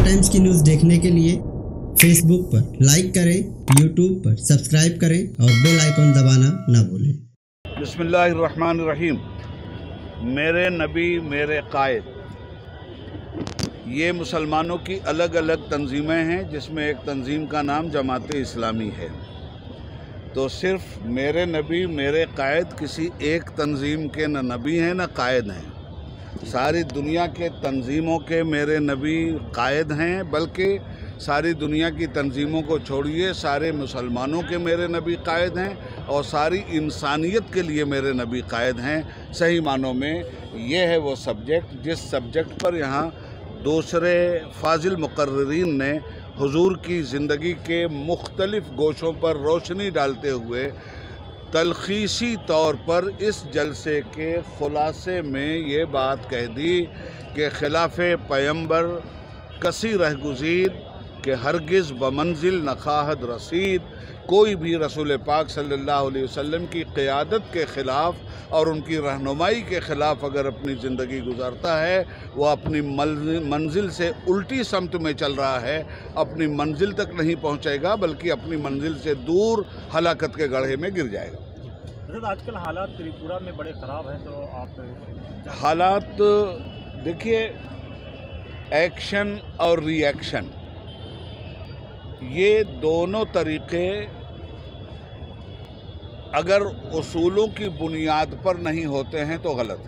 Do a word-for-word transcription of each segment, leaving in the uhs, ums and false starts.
Times की news देखने के लिए फेसबुक पर लाइक करें, यूट्यूब पर सब्सक्राइब करें और बेल आइकन दबाना ना भूलें। बिस्मिल्लाहिर्रहमानिर्रहीम। मेरे नबी मेरे कायद, ये मुसलमानों की अलग अलग तंजीमें हैं, जिसमें एक तंजीम का नाम जमात इस्लामी है। तो सिर्फ मेरे नबी मेरे कायद किसी एक तंजीम के न नबी हैं न कायद हैं। सारी दुनिया के तंजीमों के मेरे नबी कायद हैं, बल्कि सारी दुनिया की तंजीमों को छोड़िए, सारे मुसलमानों के मेरे नबी कायद हैं और सारी इंसानियत के लिए मेरे नबी कायद हैं। सही मानों में ये है वो सब्जेक्ट जिस सब्जेक्ट पर यहाँ दूसरे फाजिल मुकर्रिरीन ने हुजूर की ज़िंदगी के मुख्तलिफ़ गोशों पर रोशनी डालते हुए तलखीसी तौर पर इस जलसे के ख़ुलासे में ये बात कह दी कि खिलाफ़े पैगंबर कसी रहगुज़ीर कि हरगिज़ बमंजिल नखाहद रसीद। कोई भी रसूल पाक सल्लल्लाहु अलैहि वसल्लम की क़ियादत के ख़िलाफ़ और उनकी रहनुमाई के ख़िलाफ़ अगर अपनी ज़िंदगी गुजारता है, वो अपनी मंजिल से उल्टी समत में चल रहा है, अपनी मंजिल तक नहीं पहुंचेगा, बल्कि अपनी मंजिल से दूर हलाकत के गड्ढे में गिर जाएगा। आजकल हालात त्रिपुरा में बड़े ख़राब हैं, तो आप हालात देखिए, एक्शन और रिएक्शन ये दोनों तरीक़े अगर उसूलों की बुनियाद पर नहीं होते हैं तो गलत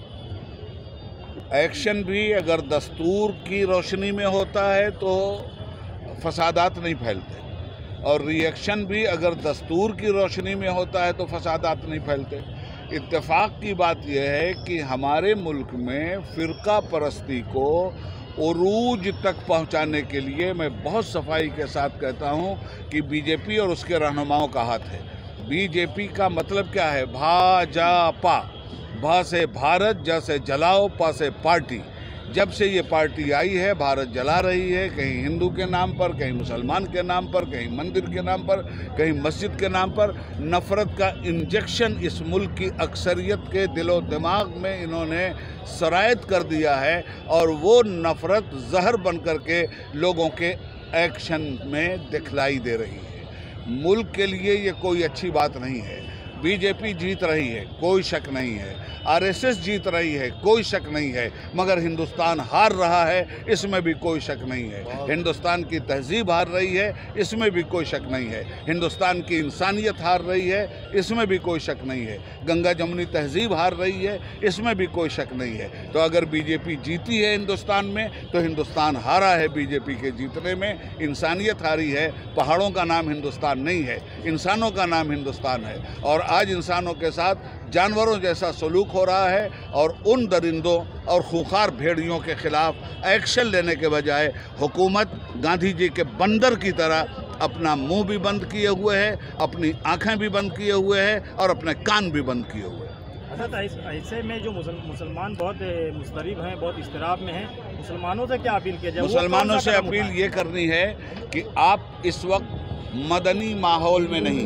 है। एक्शन भी अगर दस्तूर की रोशनी में होता है तो फसादात नहीं फैलते, और रिएक्शन भी अगर दस्तूर की रोशनी में होता है तो फसादात नहीं फैलते। इत्तेफाक की बात यह है कि हमारे मुल्क में फ़िरका परस्ती को उरूज तक पहुंचाने के लिए मैं बहुत सफाई के साथ कहता हूं कि बीजेपी और उसके रहनुमाओं का हाथ है। बीजेपी का मतलब क्या है? भाजपा, भा से भारत, जा से जलाओ, पा से पार्टी। जब से ये पार्टी आई है, भारत जला रही है, कहीं हिंदू के नाम पर, कहीं मुसलमान के नाम पर, कहीं मंदिर के नाम पर, कहीं मस्जिद के नाम पर। नफ़रत का इंजेक्शन इस मुल्क की अक्सरियत के दिलो दिमाग में इन्होंने सरायत कर दिया है, और वो नफ़रत जहर बन कर के लोगों के एक्शन में दिखलाई दे रही है। मुल्क के लिए ये कोई अच्छी बात नहीं है। बीजेपी जीत रही है, कोई शक नहीं है। आरएसएस जीत रही है, कोई शक नहीं है। मगर हिंदुस्तान हार रहा है, इसमें भी कोई शक नहीं है। हिंदुस्तान की तहजीब हार रही है, इसमें भी कोई शक नहीं है। हिंदुस्तान की इंसानियत हार रही है, इसमें भी कोई शक नहीं है। गंगा जमुनी तहजीब हार रही है, इसमें भी कोई शक नहीं है। तो अगर बीजेपी जीती है हिंदुस्तान में, तो हिंदुस्तान हारा है बीजेपी के जीतने में। इंसानियत हारी है। पहाड़ों का नाम हिंदुस्तान नहीं है, इंसानों का नाम हिंदुस्तान है। और आज इंसानों के साथ जानवरों जैसा सलूक हो रहा है, और उन दरिंदों और खूंखार भेड़ियों के ख़िलाफ़ एक्शन लेने के बजाय हुकूमत गांधी जी के बंदर की तरह अपना मुंह भी बंद किए हुए है, अपनी आंखें भी बंद किए हुए है, और अपने कान भी बंद किए हुए हैं। अच्छा, ऐसे में जो मुसलमान बहुत मुस्तरिब हैं, बहुत इस्तिराब में हैं, मुसलमानों से क्या अपील किया जाए? मुसलमानों से अपील ये करनी है कि आप इस वक्त मदनी माहौल में नहीं,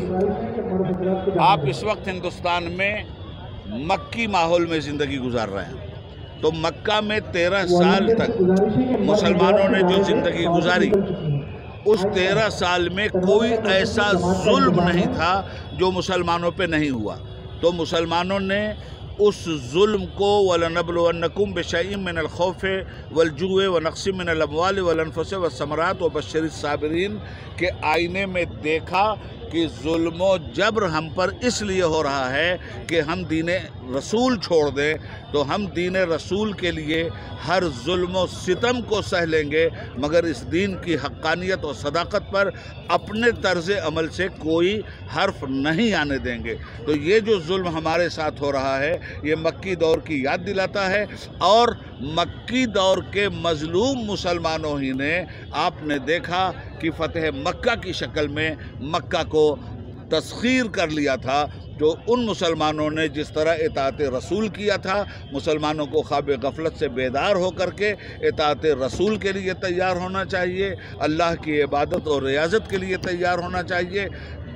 आप इस वक्त हिंदुस्तान में मक्की माहौल में ज़िंदगी गुजार रहे हैं। तो मक्का में तेरह साल तक मुसलमानों ने जो ज़िंदगी गुजारी, उस तेरह साल में कोई ऐसा जुल्म नहीं था जो मुसलमानों पे नहीं हुआ। तो मुसलमानों ने उस जुल्म को वलनबलुवन्नकुम बिशैइन मिनल खौफ़ि वलजुए व नक़्सिम मिनल अमवालि वल अनफुसि वस्समरात व बश्शिरिस साबिरीन के आईने में देखा कि जुल्म व जबर हम पर इसलिए हो रहा है कि हम दीन रसूल छोड़ दें, तो हम दीन रसूल के लिए हर जुल्म व सितम को सह लेंगे, मगर इस दीन की हक्कानियत और सदाकत पर अपने तर्ज़ अमल से कोई हर्फ नहीं आने देंगे। तो ये जो जुल्म हमारे साथ हो रहा है, ये मक्की दौर की याद दिलाता है, और मक्की दौर के मजलूम मुसलमानों ही ने, आपने देखा कि फ़तेह मक्का की शक्ल में मक्का को तस्खीर कर लिया था। जो उन मुसलमानों ने जिस तरह इताअत रसूल किया था, मुसलमानों को ख्वाब गफलत से बेदार हो करके इताअत रसूल के लिए तैयार होना चाहिए, अल्लाह की इबादत और रियाजत के लिए तैयार होना चाहिए।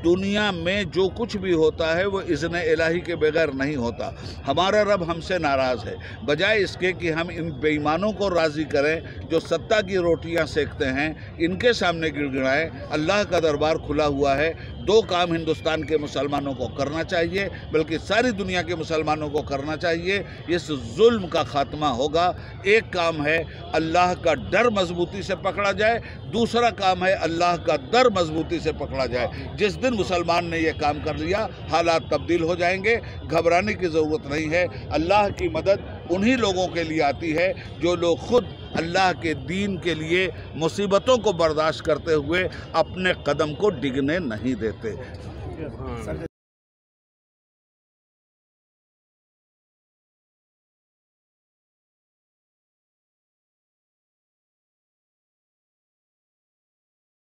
दुनिया में जो कुछ भी होता है वो इज़्न इलाही के बगैर नहीं होता। हमारा रब हमसे नाराज़ है। बजाय इसके कि हम इन बेईमानों को राज़ी करें जो सत्ता की रोटियां सेकते हैं, इनके सामने गिड़गिड़ाएं, अल्लाह का दरबार खुला हुआ है। दो काम हिंदुस्तान के मुसलमानों को करना चाहिए, बल्कि सारी दुनिया के मुसलमानों को करना चाहिए। इस जुल्म का खात्मा होगा। एक काम है अल्लाह का डर मजबूती से पकड़ा जाए, दूसरा काम है अल्लाह का दर मजबूती से पकड़ा जाए। जिस दिन मुसलमान ने यह काम कर लिया, हालात तब्दील हो जाएंगे। घबराने की ज़रूरत नहीं है। अल्लाह की मदद उन्हीं लोगों के लिए आती है जो लोग खुद अल्लाह के दीन के लिए मुसीबतों को बर्दाश्त करते हुए अपने कदम को डिगने नहीं देते।